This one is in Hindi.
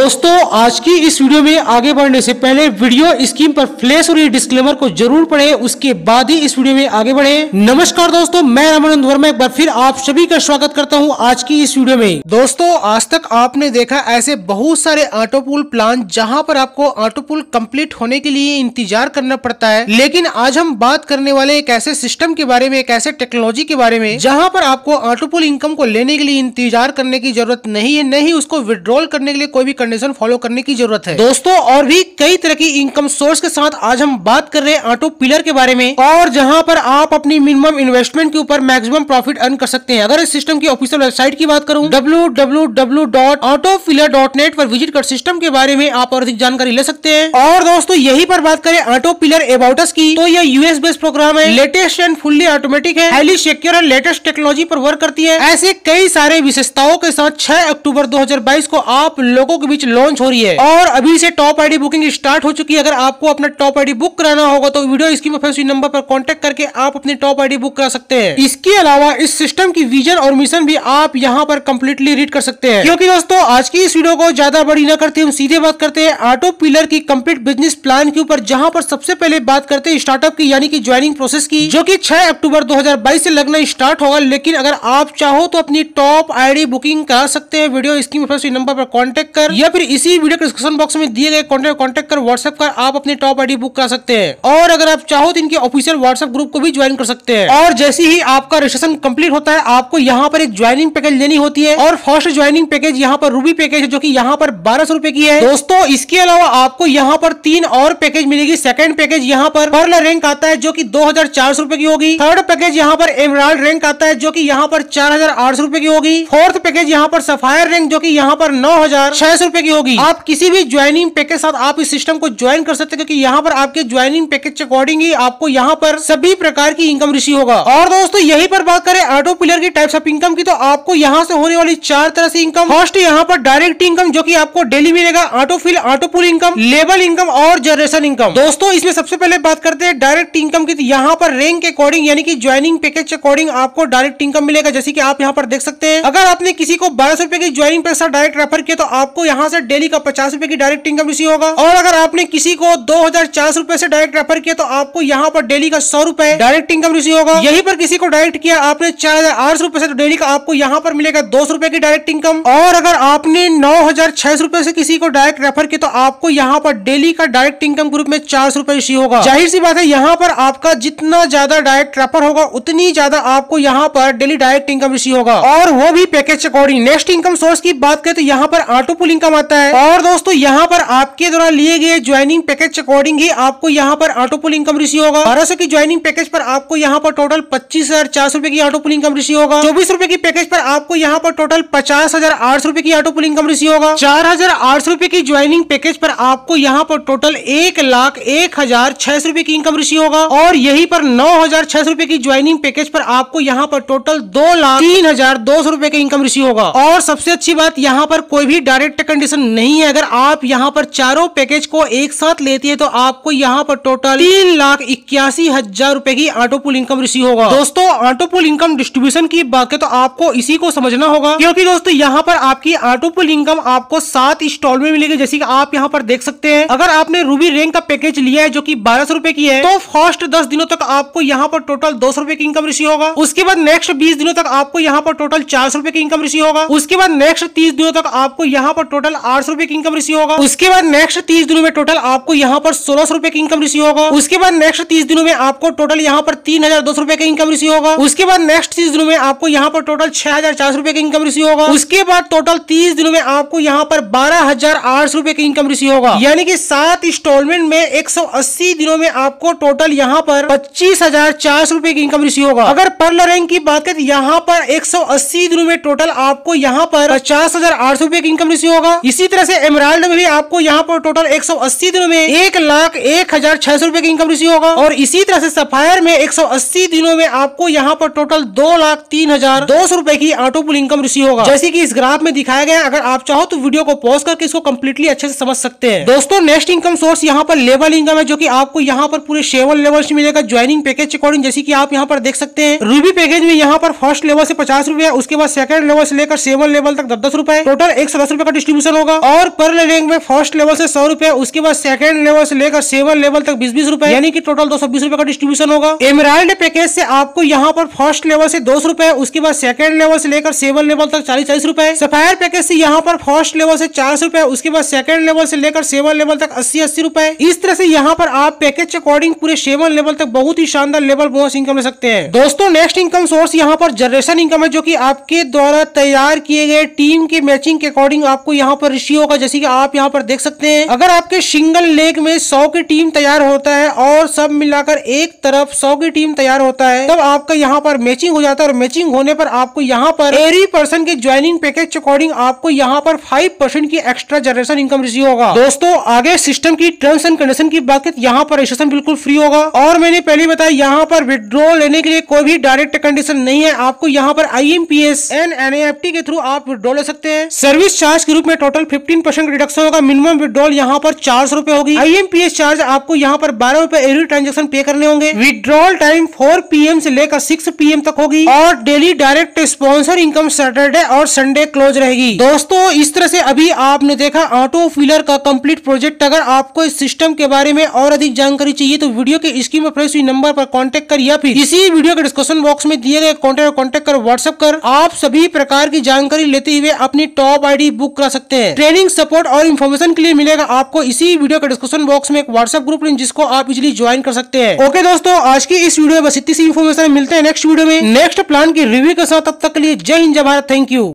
दोस्तों आज की इस वीडियो में आगे बढ़ने से पहले वीडियो स्क्रीन पर फ्लैश हो रही डिस्क्लेमर को जरूर पढ़ें, उसके बाद ही इस वीडियो में आगे बढ़ें। नमस्कार दोस्तों, मैं रामानंद वर्मा एक बार फिर आप सभी का स्वागत करता हूं आज की इस वीडियो में। दोस्तों आज तक आपने देखा ऐसे बहुत सारे ऑटो पूल प्लान जहां पर आपको ऑटो पूल कंप्लीट होने के लिए इंतजार करना पड़ता है, लेकिन आज हम बात करने वाले एक ऐसे सिस्टम के बारे में, एक ऐसे टेक्नोलॉजी के बारे में जहां पर आपको ऑटो पूल इनकम को लेने के लिए इंतजार करने की जरूरत नहीं है, नहीं उसको विड्रॉल करने के लिए कोई भी कंडीशन फॉलो करने की जरूरत है। दोस्तों और भी कई तरह की इनकम सोर्स के साथ आज हम बात कर रहे हैं ऑटो पिलर के बारे में, और जहां पर आप अपनी मिनिमम इन्वेस्टमेंट के ऊपर मैक्सिमम प्रॉफिट अर्न कर सकते हैं। अगर इस सिस्टम की ऑफिशियल वेबसाइट की बात करूं www.autopillar.net पर विजिट कर सिस्टम के बारे में आप और अधिक जानकारी ले सकते हैं। और दोस्तों यही पर बात करें ऑटो पिलर अबाउट अस की, तो यह यूएस बेस्ड प्रोग्राम है, लेटेस्ट एंड फुल्ली ऑटोमेटिक है, हाईली सिक्योर और लेटेस्ट टेक्नोलॉजी पर वर्क करती है। ऐसे कई सारे विशेषताओं के साथ 6 अक्टूबर 2022 को आप लोगों के बीच लॉन्च हो रही है और अभी से टॉप आईडी बुकिंग स्टार्ट हो चुकी है। अगर आपको अपना टॉप आईडी बुक कराना होगा तो वीडियो स्क्रीन पर नंबर पर कांटेक्ट करके आप अपनी टॉप आईडी बुक करा सकते हैं। इसके अलावा इस सिस्टम की विजन और मिशन भी आप यहाँ पर कंप्लीटली रीड कर सकते हैं। क्योंकि दोस्तों आज की इस वीडियो को ज्यादा बड़ी न करते हम सीधे बात करते हैं ऑटो पिलर की कंप्लीट बिजनेस प्लान के ऊपर, जहां पर सबसे पहले बात करते हैं स्टार्टअप की, यानी कि ज्वाइनिंग प्रोसेस की, जो कि 6 अक्टूबर 2022 से लगना स्टार्ट होगा। लेकिन अगर आप चाहो तो अपनी टॉप आईडी बुकिंग करा सकते हैं वीडियो स्क्रीन पर नंबर पर कांटेक्ट कर, या फिर इसी वीडियो के डिस्क्रिप्शन बॉक्स में दिए गए कांटेक्ट कर व्हाट्सएप कर आप अपनी टॉप आईडी बुक करा सकते हैं। और अगर आप चाहो तो इनके ऑफिशियल व्हाट्सएप ग्रुप को भी ज्वाइन कर सकते हैं। और जैसे ही आपका रजिस्ट्रेशन कंप्लीट होता है आपको यहाँ पर एक ज्वाइनिंग पैकेज लेनी होती है, और फर्स्ट ज्वाइनिंग पैकेज यहाँ पर रूबी पैकेज है, जो कि यहाँ पर 1200 रुपए की है। दोस्तों इसके अलावा आपको यहाँ पर 3 और पैकेज मिलेगी। सेकंड पैकेज यहाँ पर पर्ल रैंक आता है जो कि 2400 रुपए की होगी। थर्ड पैकेज यहाँ पर एमराल्ड रैंक आता है जो कि यहाँ पर 4800 रुपए की होगी। फोर्थ पैकेज यहाँ पर सफायर रैंक जो कि यहाँ पर 9600 रुपए की होगी। आप किसी भी ज्वाइनिंग पैकेज साथ आप इस सिस्टम को ज्वाइन कर सकते हैं, क्योंकि यहाँ पर आपके ज्वाइनिंग पैकेज के अकॉर्डिंग ही आपको यहाँ पर सभी प्रकार की इनकम रिसीव होगा। और दोस्तों यही पर बात करें ऑटो पिलर की टाइप्स ऑफ इनकम की, तो आपको यहाँ से होने वाली 4 तरह से इनकम। फर्स्ट यहाँ पर डायरेक्ट इनकम जो कि आपको डेली मिलेगा, ऑटो पूल इनकम, लेबल इनकम और जनरेशन इनकम। दोस्तों इसमें सबसे पहले बात करते हैं डायरेक्ट इनकम की, तो यहाँ पर रैंक के अकॉर्डिंग यानी कि ज्वाइनिंग पैकेज के अकॉर्डिंग आपको डायरेक्ट इनकम मिलेगा। जैसे कि आप यहाँ पर देख सकते हैं, अगर आपने किसी को 1200 रुपए की ज्वाइनिंग पैकेज से डायरेक्ट रेफर किया तो आपको यहाँ से डेली का 50 रुपए की डायरेक्ट इनकम रिसीव होगा। और अगर आपने किसी को 2400 रुपए से डायरेक्ट रेफर किया तो आपको यहाँ पर डेली का 100 रुपए डायरेक्ट इनकम रिसीव होगा। यही पर किसी को डायरेक्ट किया आपने 4800 रुपए से, तो डेली का आपको यहाँ पर मिलेगा 200 रुपए की डायरेक्ट इनकम। और अगर आपने 9600 रुपए से किसी को डायरेक्ट रेफर किया तो आपको यहाँ पर डेली का डायरेक्ट इनकम ग्रुप में 400 रुपए रिसीव होगा। जाहिर सी बात है यहाँ पर आपका जितना ज्यादा डायरेक्ट रेफर होगा उतनी ज्यादा आपको यहाँ पर डेली डायरेक्ट इनकम रिसीव होगा, और वो भी पैकेज के अकॉर्डिंग। नेक्स्ट इनकम सोर्स की बात करें तो यहाँ पर ऑटो पूल इनकम आता है। और दोस्तों यहाँ पर आपके द्वारा लिए गए ज्वाइनिंग पैकेज के अकॉर्डिंग ही आपको यहाँ पर ऑटो पूल इनकम रिसीव होगा। 1200 की ज्वाइनिंग पैकेज पर आपको यहाँ पर टोटल 25,400 रुपए की ऑटो पूल इनकम रिसीव होगा। 24 रुपए की पैकेज पर आपको यहाँ पर टोटल 50,800 रुपए की ऑटो पूल इनकम रिसीव होगा। 4,800 रुपए की ज्वाइनिंग पैकेज पर आपको यहाँ पर टोटल 1,01,600 रुपए की इनकम रिसीव होगा। और यही पर 9,600 रुपए की ज्वाइनिंग पैकेज पर आपको यहाँ पर टोटल 2,03,200 रुपए की इनकम रिसीव होगा। और सबसे अच्छी बात यहाँ पर कोई भी डायरेक्ट कंडीशन नहीं है। अगर आप यहाँ पर चारों पैकेज को एक साथ लेती है तो आपको यहाँ पर टोटल 3,81,000 रुपए की ऑटो पूल इनकम रिसीव होगा। दोस्तों ऑटो पूल इनकम डिस्ट्रीब्यूशन की बात है तो आपको इसी को समझना होगा, क्योंकि दोस्तों यहाँ पर आपकी ऑटो पूल इनकम आपको 7 इंस्टॉलमेंट मिलेगी। जैसे कि आप यहाँ पर देख सकते हैं, अगर आपने रूबी रैंक का पैकेज लिया है जो कि 1200 रुपए की है, तो फर्स्ट 10 दिनों तक आपको यहाँ पर टोटल 200 रुपए की इनकम रिसीव होगा। उसके बाद नेक्स्ट 20 दिनों तक आपको यहाँ पर टोटल 400 रुपए की इनकम रिसीव होगा। उसके बाद नेक्स्ट 30 दिनों तक आपको यहाँ पर टोटल 800 रुपए की इनकम रिसीव होगा। उसके बाद नेक्स्ट 30 दिनों में टोटल आपको यहाँ पर 1600 रुपए की इनकम रिसीव होगा। उसके बाद नेक्स्ट 30 दिनों में आपको टोटल यहाँ पर 3,200 रुपए की इनकम रिसीव होगा। उसके बाद नेक्स्ट 30 दिनों में आपको यहाँ पर टोटल 6,400 रुपए की इनकम रिसीव होगा। उसके बाद टोटल 30 दिनों में आपको यहाँ पर 12,800 रुपए की इनकम रिसीव होगा। यानी कि 7 इंस्टॉलमेंट में 180 दिनों में आपको टोटल यहाँ पर 25,400 रुपए की इनकम रिसीव होगा। अगर पर्ल रैंक की बात करें यहाँ पर 180 दिनों में टोटल आपको यहाँ पर 50,800 रुपए की इनकम रिसीव होगा। इसी तरह से एमराल्ड में भी आपको यहाँ पर टोटल 180 दिनों में 1,01,600 रुपए की इनकम रिसीव होगा। और इसी तरह से सफायर में 180 दिनों में आपको यहाँ पर टोटल 2,03,200 रुपए की ऑटो पूल इनकम रिसीव होगा, जैसे कि इस ग्राफ में दिखाया गया। अगर आप चाहो तो वीडियो को पॉज करके इसको कंप्लीटली अच्छे से समझ सकते हैं। दोस्तों नेक्स्ट इनकम सोर्स यहाँ पर लेवल इनकम है, जो कि आपको यहाँ पर पूरे 7 लेवल्स मिलेगा ज्वाइनिंग पैकेज के अकॉर्डिंग। जैसे कि आप यहाँ पर देख सकते हैं, रूबी पैकेज में यहाँ पर फर्स्ट लेवल से 50 रुपए, उसके बाद सेकंड लेवल से लेकर 7 लेवल तक 10-10 रुपए, टोटल 110 रुपए का डिस्ट्रीब्यूशन होगा। और पर रैंक में फर्स्ट लेवल से 100 रुपए, उसके बाद सेकंड लेवल से लेकर 7 लेवल तक 20-20 रुपए, यानी कि टोटल 220 रुपए का डिस्ट्रीब्यूशन होगा। एमराल्ड पैकेज से आपको यहाँ पर फर्स्ट लेवल से 200 रुपए, उसके बाद सेकंड लेवल से लेकर 7 लेवल तक 40-40 रुपए। सफायर पैकेज से यहाँ पर फर्स्ट लेवल से 400 रुपए, उसके बाद सेकंड लेवल से लेकर 7 लेवल तक 80-80 रुपए। इस तरह से यहाँ पर आप पैकेज के अकॉर्डिंग पूरे 7 लेवल तक बहुत ही शानदार लेवल बोनस इनकम ले सकते हैं। दोस्तों नेक्स्ट इनकम सोर्स यहाँ पर जनरेशन इनकम है, जो कि आपके द्वारा तैयार किए गए टीम के मैचिंग के अकॉर्डिंग आपको यहाँ पर रिसीव होगा। जैसे कि आप यहाँ पर देख सकते हैं, अगर आपके सिंगल लेग में 100 की टीम तैयार होता है और सब मिलाकर एक तरफ 100 की टीम तैयार होता है, तब आपका यहाँ पर मैचिंग हो जाता है। और मैचिंग होने पर आपको यहाँ पर एवरी पर्सन के ज्वाइनिंग पैकेज के अकॉर्डिंग आपको यहाँ पर 5% की एक्स्ट्रा जनरेशन इनकम रिसीव होगा। दोस्तों आगे सिस्टम की टर्म्स एंड कंडीशन की बात करें, यहाँ पर रजिस्ट्रेशन बिल्कुल फ्री होगा। और मैंने पहले बताया यहाँ पर विड्रॉल लेने के लिए कोई भी डायरेक्ट कंडीशन नहीं है। आपको यहाँ पर IMPS एंड NEFT के थ्रू आप विड्रॉल ले सकते हैं। सर्विस चार्ज के रूप में टोटल 15% रिडक्शन होगा। मिनिमम विड्रॉल यहाँ पर 400 रुपए होगी। IMPS चार्ज आपको यहाँ पर 12 रुपए एवरी ट्रांजेक्शन पे करने होंगे। विड्रॉल टाइम 4 PM से लेकर 6 PM तक होगी। और daily direct sponsor income Saturday और संडे क्लोज रहेगी। दोस्तों इस तरह से अभी आपने देखा ऑटो फिलर का कंप्लीट प्रोजेक्ट। अगर आपको इस सिस्टम के बारे में और अधिक जानकारी चाहिए तो वीडियो के स्क्रीन पर प्रेस हुई नंबर पर कांटेक्ट कर, या फिर इसी वीडियो के डिस्क्रिप्शन बॉक्स में दिए गए कांटेक्ट कर व्हाट्सएप कर आप सभी प्रकार की जानकारी लेते हुए अपनी टॉप आईडी बुक करा सकते हैं। ट्रेनिंग सपोर्ट और इन्फॉर्मेशन के लिए मिलेगा आपको इसी वीडियो के डिस्क्रिप्शन बॉक्स में एक व्हाट्सएप ग्रुप लिंक, जिसको आप इजीली ज्वाइन कर सकते हैं। ओके दोस्तों आज की इस वीडियो में बस इतनी सी इन्फॉर्मेशन। मिलते हैं नेक्स्ट वीडियो में नेक्स्ट प्लान की रिव्यू के साथ। तब तक के लिए जय हिंद जय भारत। Thank you.